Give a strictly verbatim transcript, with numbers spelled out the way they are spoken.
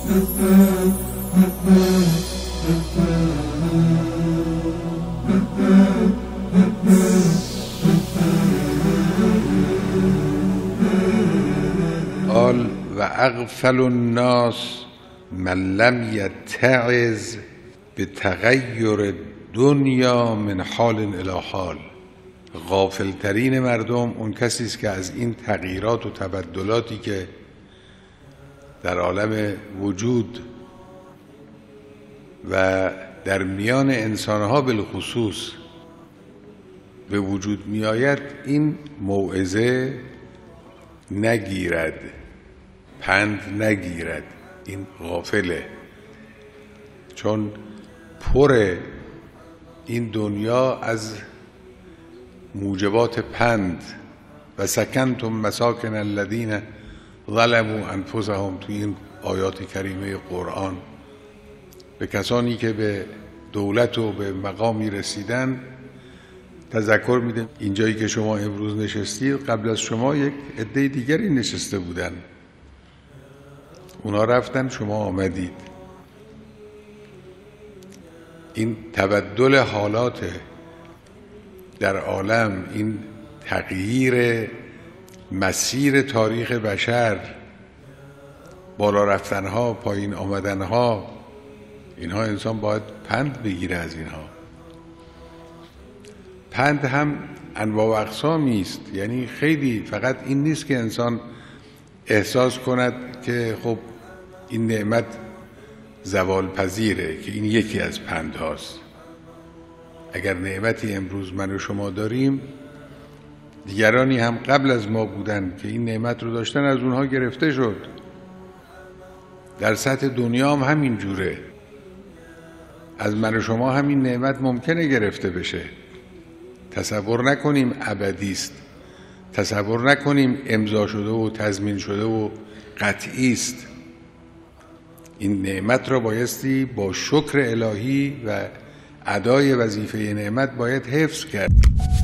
قال و اغفل الناس من لم یتعظ به تغییر دنیا من حال الی حال. غافلترین مردم اون کسی است که از این تغییرات و تبدلاتی که در عالم وجود و در میان انسانها بالخصوص به وجود می آید این موعظه نگیرد، پند نگیرد. این غافله، چون پر این دنیا از موجبات پند و سکنتم مساکن الذین ظلموا انفسهم. توی این آیات کریمه قرآن به کسانی که به دولت و به مقامی رسیدن تذکر میده اینجایی که شما امروز نشستید قبل از شما یک عده دیگری نشسته بودن، اونا رفتن شما آمدید. این تبدل حالات در عالم، این تغییر مسیر تاریخ بشر، بالا رفتنها، پایین آمدنها، اینها انسان باید پند بگیره از اینها. پند هم انواع و اقسامی است، یعنی خیلی، فقط این نیست که انسان احساس کند که خب این نعمت زوال پذیره، که این یکی از پند هاست. اگر نعمتی امروز من و شما داریم، دیگرانی هم قبل از ما بودن که این نعمت رو داشتن، از اونها گرفته شد. در سطح دنیا هم همین جوره، از من و شما همین نعمت ممکنه گرفته بشه. تصور نکنیم ابدی است، تصور نکنیم امضا شده و تضمین شده و قطعی است. این نعمت را بایستی با شکر الهی و ادای وظیفه نعمت باید حفظ کرد.